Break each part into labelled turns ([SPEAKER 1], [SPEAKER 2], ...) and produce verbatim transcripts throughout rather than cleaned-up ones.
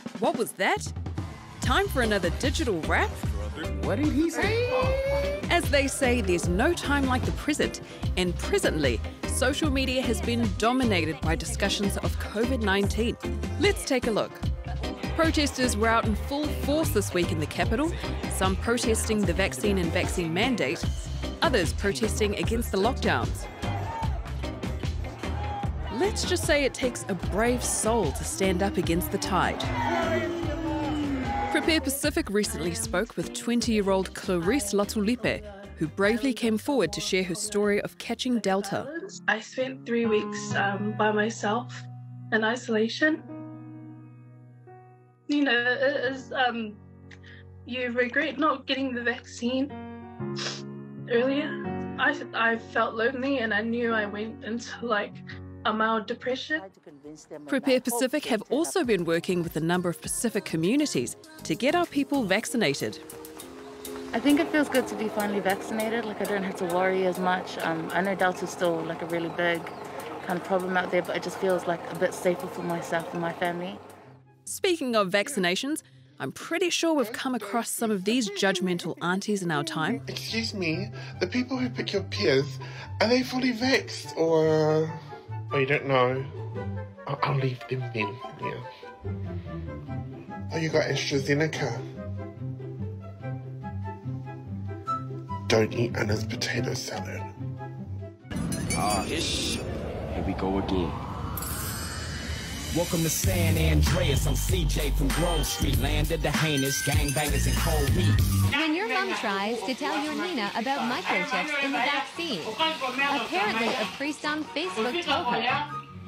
[SPEAKER 1] What was that? Time for another digital rap?
[SPEAKER 2] What did he say?
[SPEAKER 1] As they say, there's no time like the present, and presently, social media has been dominated by discussions of COVID nineteen. Let's take a look. Protesters were out in full force this week in the capital, some protesting the vaccine and vaccine mandate, others protesting against the lockdowns. Let's just say it takes a brave soul to stand up against the tide. Prepare Pacific recently spoke with twenty-year-old Clarice Latulipe, who bravely came forward to share her story of catching Delta.
[SPEAKER 3] I spent three weeks um, by myself in isolation. You know, it is, um, you regret not getting the vaccine earlier. I, I felt lonely and I knew I went into like a mild depression.
[SPEAKER 1] Prepare Pacific have also been working with a number of Pacific communities to get our people vaccinated.
[SPEAKER 4] I think it feels good to be finally vaccinated. Like I don't have to worry as much. Um, I know Delta's still like a really big kind of problem out there, but it just feels like a bit safer for myself and my family.
[SPEAKER 1] Speaking of vaccinations, I'm pretty sure we've come across some of these judgmental aunties in our time.
[SPEAKER 2] Excuse me, the people who pick your peers, are they fully vaxxed or... Oh, you don't know? I'll, I'll leave them then, yeah. Oh, you got AstraZeneca. Don't eat Anna's potato salad.
[SPEAKER 5] Ah, ish. Here we go again.
[SPEAKER 6] Welcome to San Andreas. I'm C J from Grove Street, land of the heinous gangbangers and cold meat.
[SPEAKER 7] When your mom tries to tell your Nina about microchips in the vaccine, apparently a priest on Facebook told her.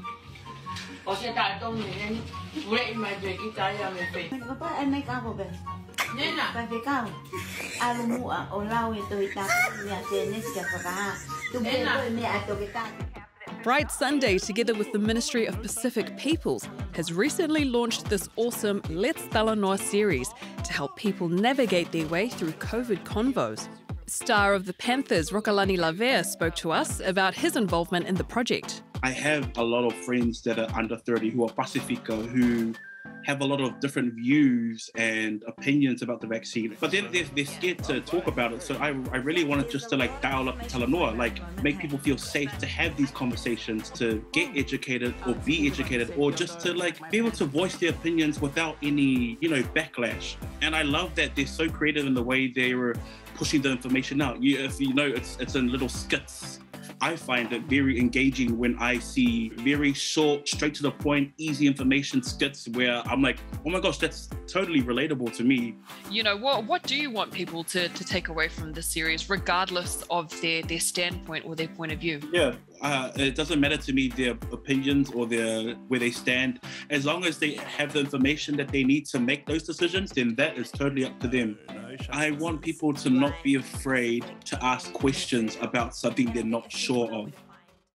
[SPEAKER 1] Bright Sunday, together with the Ministry of Pacific Peoples, has recently launched this awesome Let's Talanoa series to help people navigate their way through COVID convos. Star of the Panthers, Rokalani Lavea, spoke to us about his involvement in the project.
[SPEAKER 8] I have a lot of friends that are under thirty who are Pasifika, who have a lot of different views and opinions about the vaccine, but then they're, they're scared to talk about it. So I, I really wanted just to like dial up the talanoa, like make people feel safe to have these conversations, to get educated or be educated, or just to like be able to voice their opinions without any, you know, backlash. And I love that they're so creative in the way they were pushing the information out. You, if you know, it's it's in little skits. I find it very engaging when I see very short, straight to the point, easy information skits where I'm like, oh my gosh, that's totally relatable to me.
[SPEAKER 9] You know, what what do you want people to, to take away from this series, regardless of their, their standpoint or their point of view?
[SPEAKER 8] Yeah, uh, it doesn't matter to me their opinions or their where they stand. As long as they have the information that they need to make those decisions, then that is totally up to them. I want people to not be afraid to ask questions about something they're not sure of.